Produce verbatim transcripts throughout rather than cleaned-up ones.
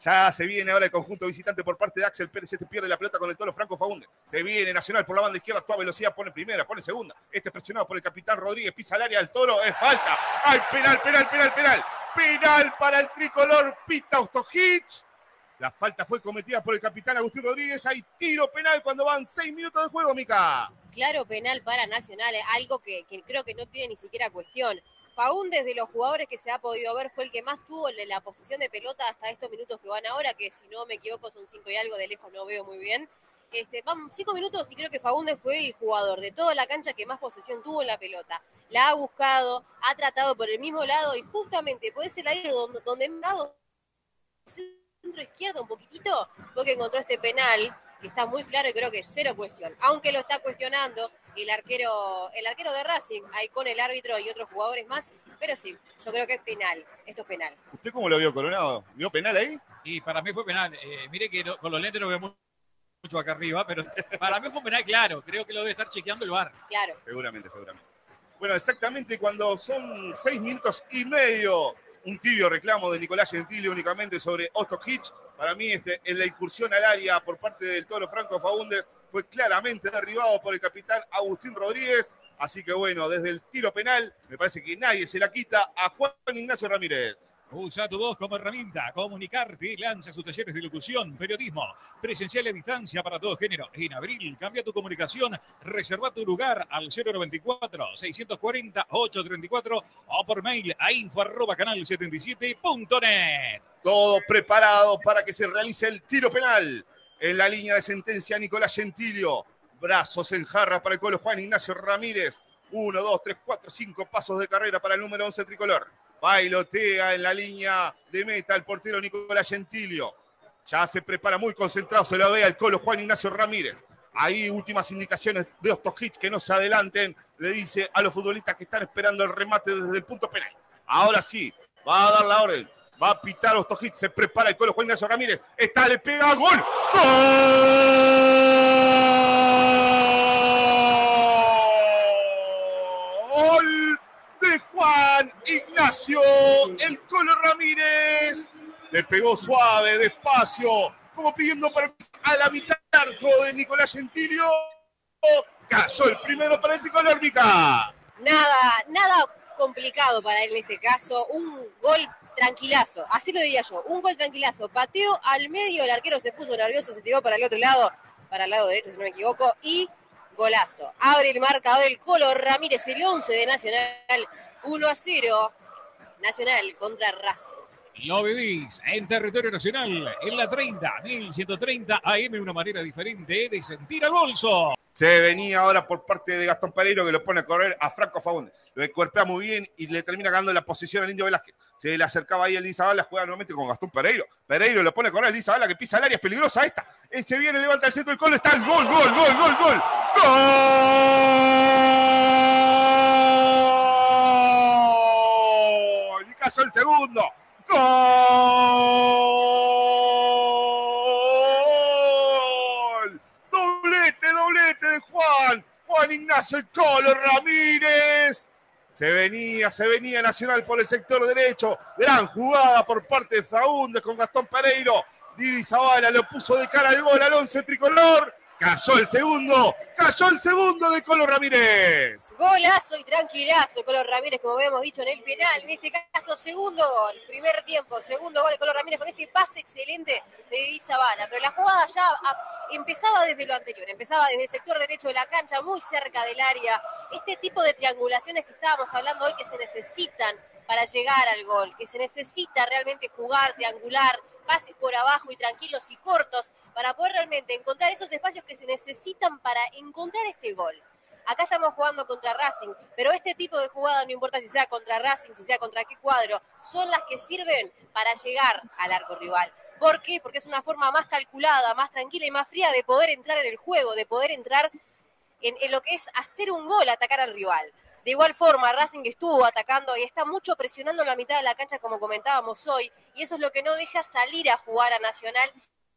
Ya se viene ahora el conjunto visitante por parte de Axel Pérez. Este pierde la pelota con el Toro Franco Faúndez. Se viene Nacional por la banda izquierda. A toda velocidad pone primera, pone segunda. Este presionado por el capitán Rodríguez. Pisa el área del Toro. Es falta. ¡Ay, penal, penal, penal, penal! Penal para el tricolor. Pita Ostojic. La falta fue cometida por el capitán Agustín Rodríguez. Hay tiro penal cuando van seis minutos de juego, Mica. Claro, penal para Nacional. Algo que, que creo que no tiene ni siquiera cuestión. Faúndez, de los jugadores que se ha podido ver, fue el que más tuvo la posición de pelota hasta estos minutos que van ahora, que si no me equivoco son cinco y algo, de lejos no veo muy bien. Este, van cinco minutos y creo que Faúndez fue el jugador de toda la cancha que más posesión tuvo en la pelota. La ha buscado, ha tratado por el mismo lado y justamente por ese lado donde, donde ha dado centro izquierdo un poquitito, fue que encontró este penal, que está muy claro y creo que es cero cuestión. Aunque lo está cuestionando el arquero, el arquero de Racing, ahí con el árbitro y otros jugadores más, pero sí, yo creo que es penal, esto es penal. ¿Usted cómo lo vio, Coronado? ¿Vio penal ahí? Y para mí fue penal. Eh, mire que no, con los lentes no vemos mucho acá arriba, pero para mí fue penal, claro. Creo que lo debe estar chequeando el V A R. Claro. Seguramente, seguramente. Bueno, exactamente cuando son seis minutos y medio, un tibio reclamo de Nicolás Gentili únicamente sobre Ostojic. Para mí, este, en la incursión al área por parte del Toro Franco Faúndez fue claramente derribado por el capitán Agustín Rodríguez. Así que bueno, desde el tiro penal, me parece que nadie se la quita a Juan Ignacio Ramírez. Usa tu voz como herramienta, comunicarte, lanza sus talleres de locución, periodismo, presencial a distancia para todo género. En abril, cambia tu comunicación, reserva tu lugar al cero noventa y cuatro, seiscientos cuarenta, ochocientos treinta y cuatro o por mail a info arroba canal setenta y siete punto net. Todo preparado para que se realice el tiro penal. En la línea de sentencia, Nicolás Gentilio. Brazos en jarra para el Colo Juan Ignacio Ramírez. Uno, dos, tres, cuatro, cinco pasos de carrera para el número once tricolor. Bailotea en la línea de meta el portero Nicolás Gentilio. Ya se prepara muy concentrado, se lo ve al Colo Juan Ignacio Ramírez. Ahí últimas indicaciones de Ostojic, que no se adelanten. Le dice a los futbolistas que están esperando el remate desde el punto penal. Ahora sí, va a dar la orden. Va a pitar Ostojic, se prepara el Colo Juan Ignacio Ramírez. Está, le pega, gol. ¡Gol! De Juan Ignacio, el Colo Ramírez. Le pegó suave, despacio, como pidiendo para a la mitad del arco de Nicolás Gentilio. Cayó el primero para el tricolor, Mica. Nada, nada complicado para él en este caso. Un gol tranquilazo, así lo diría yo. Un gol tranquilazo. Pateó al medio, el arquero se puso nervioso, se tiró para el otro lado, para el lado derecho, si no me equivoco, y golazo. Abre el marcador el Colo Ramírez, el once de Nacional. uno a cero. Nacional contra Racing. Lo vivís en territorio nacional, en la treinta, mil ciento treinta A M, una manera diferente de sentir al bolso. Se venía ahora por parte de Gastón Pereiro, que lo pone a correr a Franco Faúndez. Lo cuerpea muy bien y le termina ganando la posición al Indio Velázquez. Se le acercaba ahí el Lizabala, juega nuevamente con Gastón Pereiro. Pereiro lo pone a correr al Lizabala, que pisa el área, es peligrosa esta. Él se viene, levanta el centro del Colo, está el gol, gol, gol, gol, gol. ¡Gol! Y cayó el segundo. ¡Gol! Doblete, doblete de Juan. Juan Ignacio el Colo Ramírez. Se venía, se venía Nacional por el sector derecho. Gran jugada por parte de Faúndez con Gastón Pereiro. Didi Zavala lo puso de cara al gol al once tricolor. Cayó el segundo, cayó el segundo de Colo Ramírez. Golazo y tranquilazo Colo Ramírez, como habíamos dicho en el penal. En este caso, segundo gol, primer tiempo, segundo gol de Colo Ramírez con este pase excelente de Didi Zavala. Pero la jugada ya a, empezaba desde lo anterior, empezaba desde el sector derecho de la cancha, muy cerca del área. Este tipo de triangulaciones que estábamos hablando hoy que se necesitan para llegar al gol, que se necesita realmente jugar, triangular, pases por abajo y tranquilos y cortos para poder realmente encontrar esos espacios que se necesitan para encontrar este gol. Acá estamos jugando contra Racing, pero este tipo de jugada, no importa si sea contra Racing, si sea contra qué cuadro, son las que sirven para llegar al arco rival. ¿Por qué? Porque es una forma más calculada, más tranquila y más fría de poder entrar en el juego, de poder entrar en, en lo que es hacer un gol, atacar al rival. De igual forma, Racing estuvo atacando y está mucho presionando en la mitad de la cancha, como comentábamos hoy, y eso es lo que no deja salir a jugar a Nacional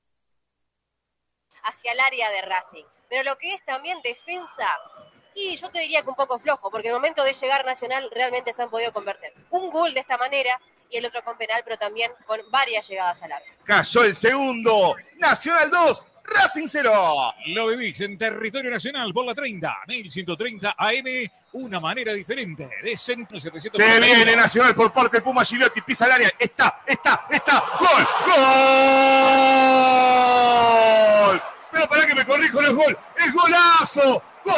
hacia el área de Racing. Pero lo que es también defensa, y yo te diría que un poco flojo, porque en el momento de llegar Nacional realmente se han podido convertir. Un gol de esta manera y el otro con penal, pero también con varias llegadas al arco. Cayó el segundo. Nacional dos, Racing cero. Lo vivís en territorio nacional por la treinta, mil ciento treinta A M, una manera diferente. De centro setecientos. Se viene Nacional por parte del Puma Gigliotti, pisa el área. Está, está, está. ¡Gol! ¡Gol! Pero para que me corrijo, no es gol. ¡Es golazo! ¡Gol!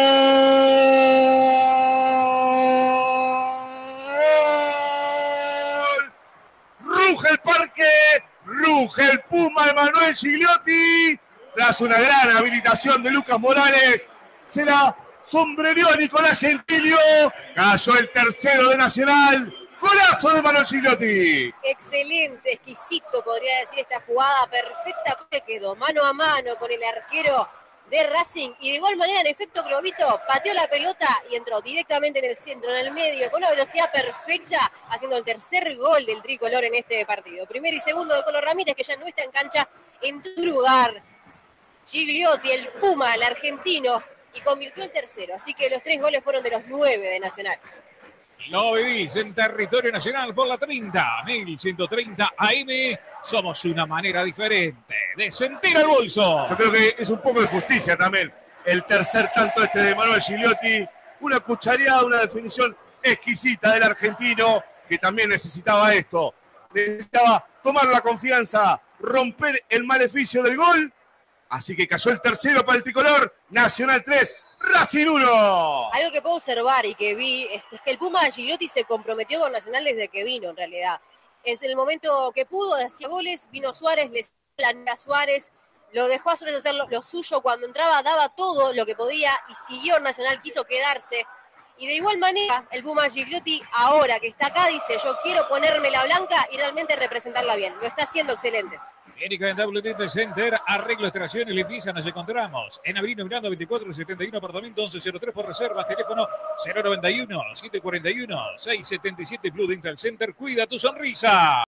Ruge el parque. Ruge el Puma Emanuel Gigliotti. Tras una gran habilitación de Lucas Morales, se la sombrereó a Nicolás Gentilio. Cayó el tercero de Nacional. Golazo de Emanuel Gigliotti. Excelente, exquisito, podría decir esta jugada perfecta, porque quedó mano a mano con el arquero de Racing. Y de igual manera, en efecto, Globito pateó la pelota y entró directamente en el centro, en el medio, con una velocidad perfecta, haciendo el tercer gol del tricolor en este partido. Primero y segundo de Colo Ramírez, que ya no está en cancha, en tu lugar Gigliotti, el Puma, el argentino, y convirtió el tercero. Así que los tres goles fueron de los nueve de Nacional. Lo vivís en territorio nacional por la treinta, mil ciento treinta A M. Somos una manera diferente de sentir el bolso. Yo creo que es un poco de justicia también. El tercer tanto este de Emanuel Gigliotti. Una cuchareada, una definición exquisita del argentino, que también necesitaba esto. Necesitaba tomar la confianza, romper el maleficio del gol. Así que cayó el tercero para el tricolor. Nacional tres, Racing uno. Algo que puedo observar y que vi es que el Puma Gigliotti se comprometió con Nacional desde que vino, en realidad. En el momento que pudo, hacía goles, vino Suárez, le planea a Suárez, lo dejó a Suárez hacer lo, lo suyo. Cuando entraba daba todo lo que podía y siguió Nacional, quiso quedarse. Y de igual manera, el Puma Gigliotti, ahora que está acá, dice: yo quiero ponerme la blanca y realmente representarla bien. Lo está haciendo excelente. Clínica en W T Center, arreglo, extracción y limpieza. Nos encontramos en Avenida Miranda veinticuatro setenta y uno, apartamento once cero tres por reservas, teléfono cero noventa y uno, setecientos cuarenta y uno, seiscientos setenta y siete. Blue Dental Center, cuida tu sonrisa.